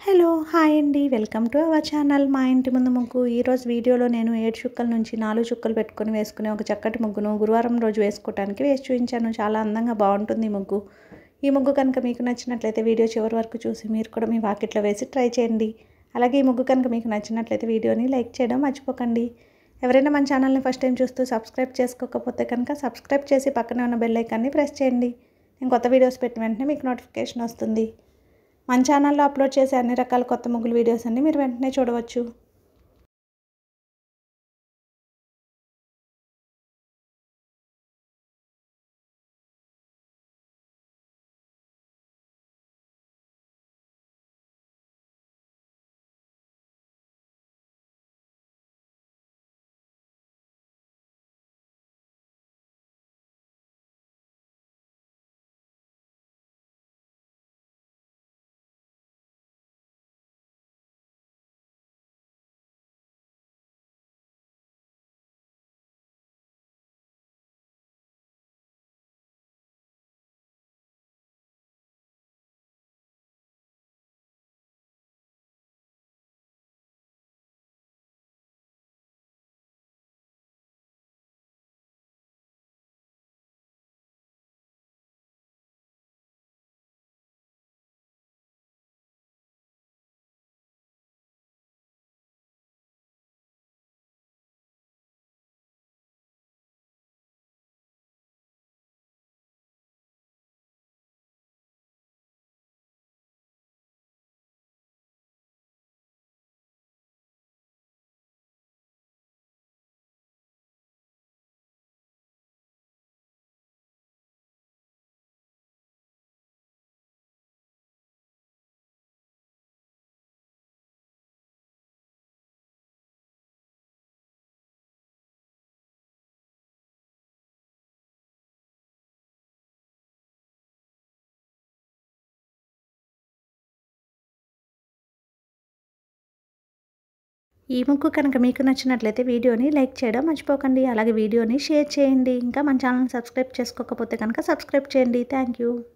Hello hi అండి welcome to our channel మా ఇంటి ముందు ముగ్గు. ఈరోజు వీడియోలో నేను 7 చుక్కల నుంచి 4 చుక్కలు పెట్టుకొని వేసుకునే ఒక చక్కటి ముగ్గును గురువారం రోజు వేసుకోవడానికి వేసి చూపించాను. చాలా అందంగా బాగుంటుంది ముగ్గు. ఈ ముగ్గు కనుక మీకు నచ్చినట్లయితే వీడియో చివరి వరకు చూసి మీరు కూడా మీ వాకిట్లో వేసి ట్రై చేయండి. అలాగే ఈ ముగ్గు కనుక మీకు నచ్చినట్లయితే వీడియోని లైక్ చేయడం మర్చిపోకండి. ఎవరైనా మన ఛానల్ని ఫస్ట్ టైం చూస్తూ సబ్స్క్రైబ్ చేసుకోకపోతే కనుక సబ్స్క్రైబ్ చేసి పక్కనే ఉన్న బెల్ ఐకాన్ని ప్రెస్ చేయండి. నేను కొత్త వీడియోస్ పెట్టిన వెంటనే మీకు నోటిఫికేషన్ వస్తుంది. మన ఛానల్లో అప్లోడ్ చేసే అన్ని రకాల కొత్త ముగ్గులు వీడియోస్ అన్ని మీరు వెంటనే చూడవచ్చు. ఈ ముగ్గు కనుక మీకు నచ్చినట్లయితే వీడియోని లైక్ చేయడం మర్చిపోకండి. అలాగే వీడియోని షేర్ చేయండి. ఇంకా మన ఛానల్ని సబ్స్క్రైబ్ చేసుకోకపోతే కనుక సబ్స్క్రైబ్ చేయండి. Thank you.